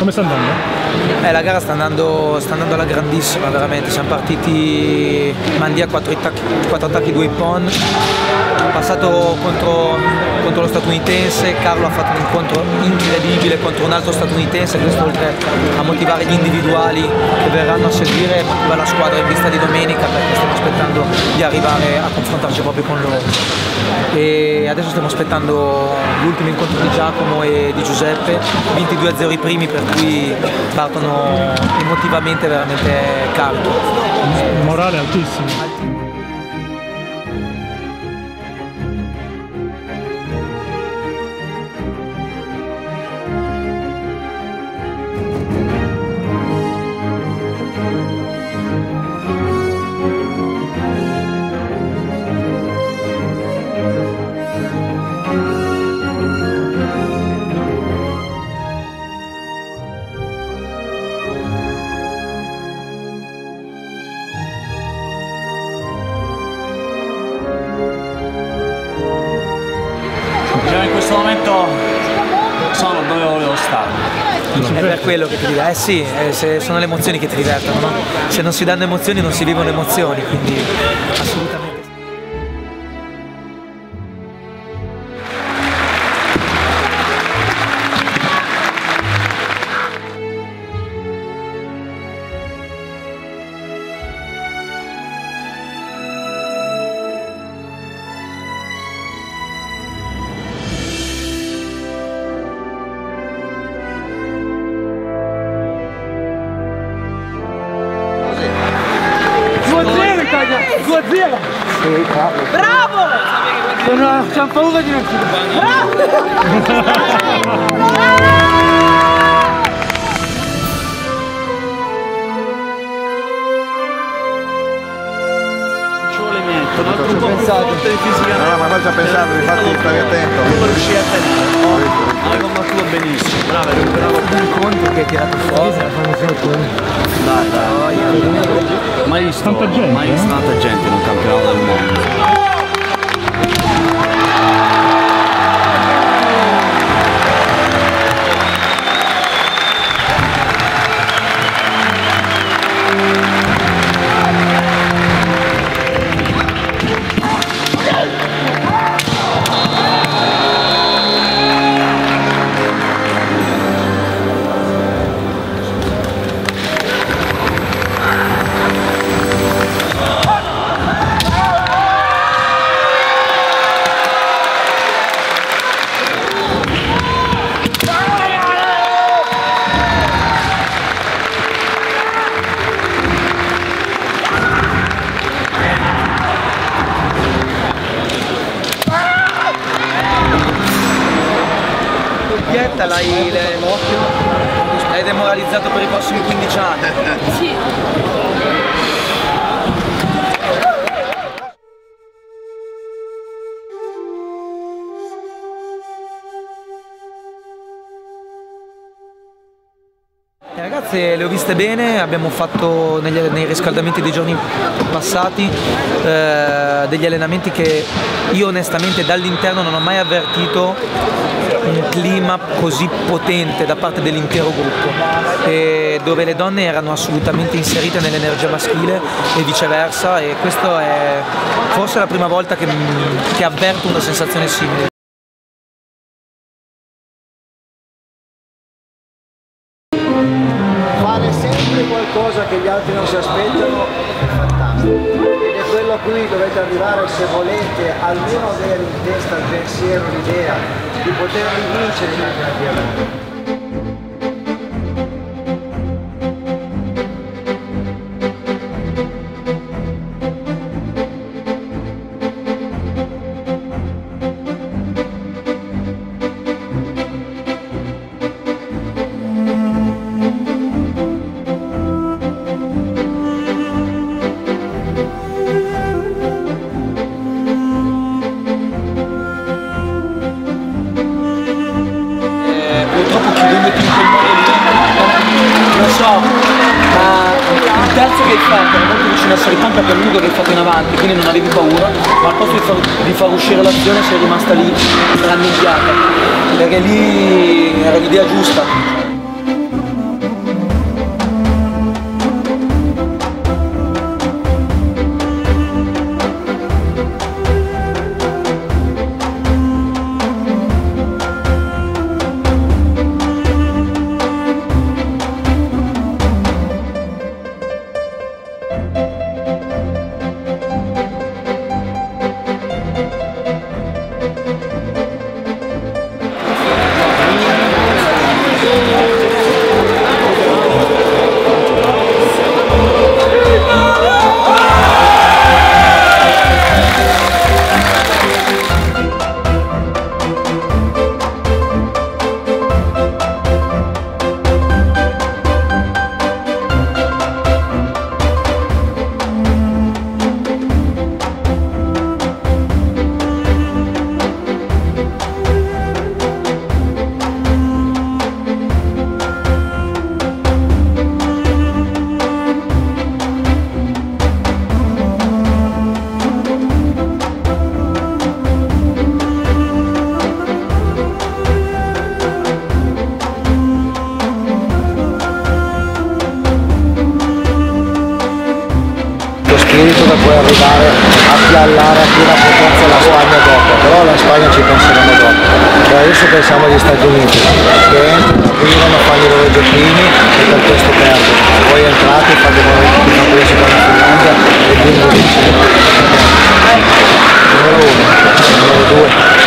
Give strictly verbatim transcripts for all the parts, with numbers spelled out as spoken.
Come sta andando? Eh, la gara sta andando, sta andando alla grandissima, veramente. Siamo partiti Mandia quattro attacchi, due ippon. Passato contro, contro lo statunitense, Carlo ha fatto un incontro incredibile contro un altro statunitense, questo oltre a motivare gli individuali che verranno a seguire, motiva la squadra in vista di domenica, perché stiamo aspettando di arrivare a confrontarci proprio con loro. E adesso stiamo aspettando l'ultimo incontro di Giacomo e di Giuseppe, vinti due a zero i primi, per cui partono emotivamente veramente carichi. Morale altissimo. In questo momento sono dove volevo stare. È per quello che ti divertono, eh sì, eh, se sono le emozioni che ti divertono, no? Se non si danno emozioni non si vivono emozioni, quindi assolutamente. due a zero! Sì, bravo! Bravo! Sono, c'ho paura di non chiudere! Bravo! Ci vuole niente, un altro po' più forte di fisicamente. No, ma noi ci ha pensato, infatti stai attento. Non riuscii a tenere, no? Hai combattuto benissimo, bravo, hai recuperato un incontro che hai tirato fuori. Dai, dai. Mai visto, tanta gente, mai visto eh? tanta gente in un campionato del mondo. L'hai, l'hai demoralizzato per i prossimi quindici anni. Sì. Le ragazze le ho viste bene, abbiamo fatto negli, nei riscaldamenti dei giorni passati eh, degli allenamenti che io onestamente dall'interno non ho mai avvertito un clima così potente da parte dell'intero gruppo, e dove le donne erano assolutamente inserite nell'energia maschile e viceversa, e questo è forse la prima volta che, che avverto una sensazione simile. Fare sempre qualcosa che gli altri non si aspettano è fantastico, ed è quello a cui dovete arrivare se volete almeno avere in testa il pensiero, l'idea di poter vincere i campionati aperti. Ma il terzo che hai fatto era molto vicino a Saripanta per lungo che hai fatto in avanti, quindi non avevi paura, ma al posto di far, di far uscire l'azione sei rimasta lì ranneggiata, perché lì era l'idea giusta. spirito da poi arrivare a piallare a piena potenza la Spagna dopo, però la Spagna ci penseremo dopo. E adesso pensiamo agli Stati Uniti, che entrano, arrivano, fanno i loro giochini e per questo perdono. Poi entrate, fate come si fa in Finlandia e quindi numero uno, numero due.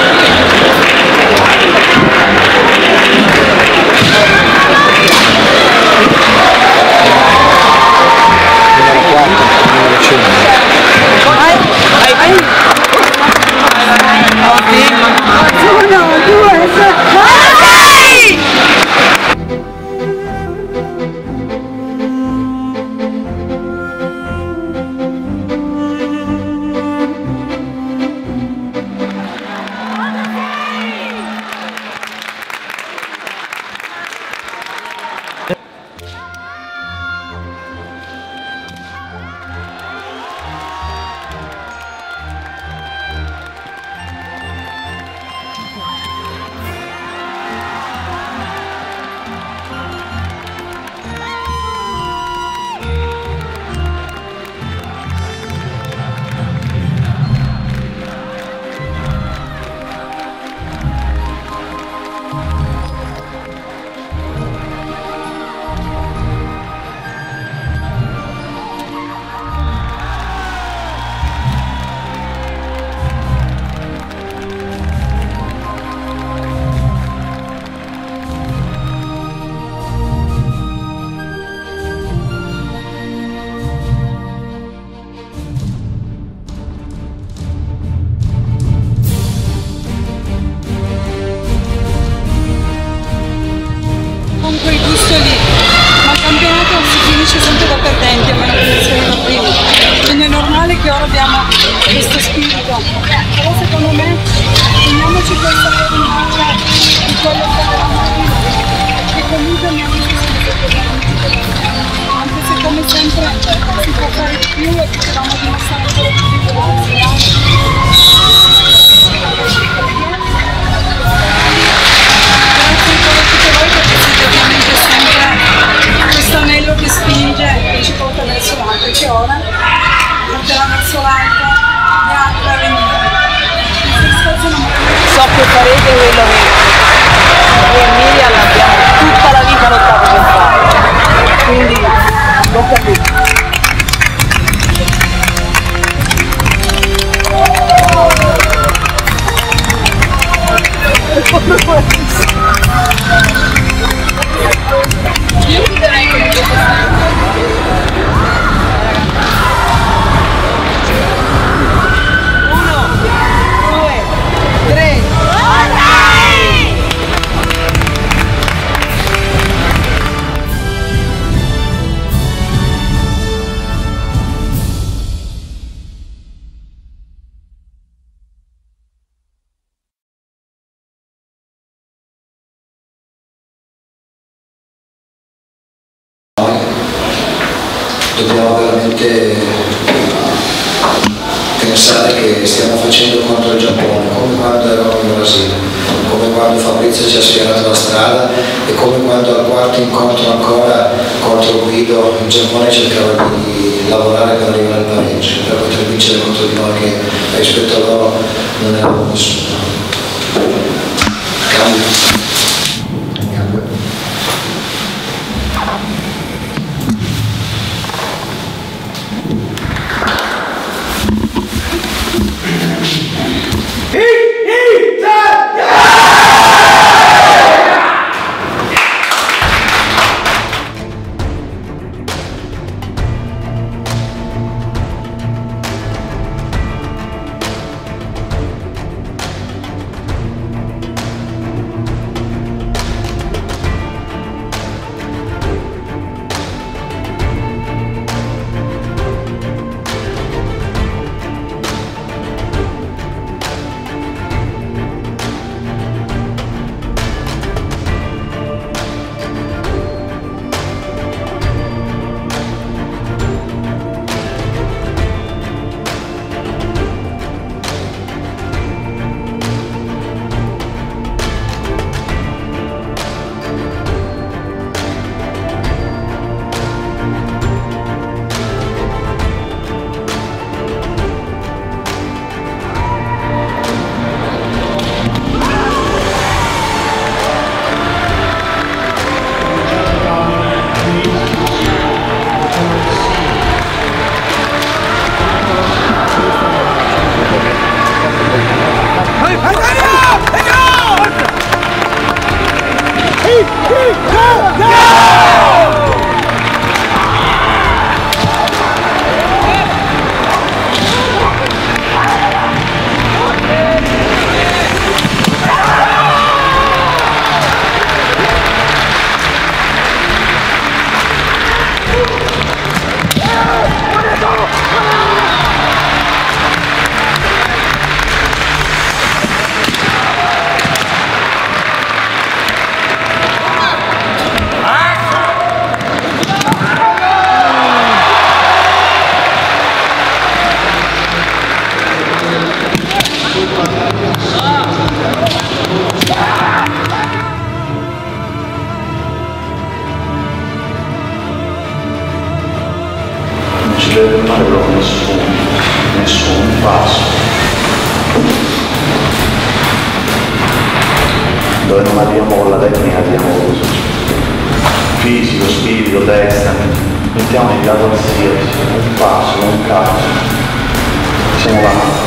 Che ora abbiamo questo spirito, però secondo me teniamoci questa immagine di quello che avevamo prima, che comunque abbiamo anche se come sempre si può fare di più e potevamo dimostrare quello che si può fare. Grazie ancora a tutti voi perché siete ovviamente sempre questo anello che spinge e ci porta verso l'alto, che ora porterà verso l'alto e apre a venire. So che farete quello che noi e Miriam abbiamo tutta la vita lottato per fare, quindi non capito. Io ti darei come dobbiamo veramente pensare che stiamo facendo contro il Giappone, come quando eravamo in Brasile, come quando Fabrizio ci ha spianato la strada e come quando al quarto incontro ancora contro Guido il Giappone cercava di lavorare per arrivare al pareggio, per poter vincere contro di noi che rispetto a loro non eravamo nessuno. Cambio. Non ci deve fare proprio nessuno, nessun passo. Dove non abbiamo con la tecnica abbiamo l'uso. Fisico, spirito, testa, mettiamo in lato qualsiasi, un passo, un calcio. Siamo là.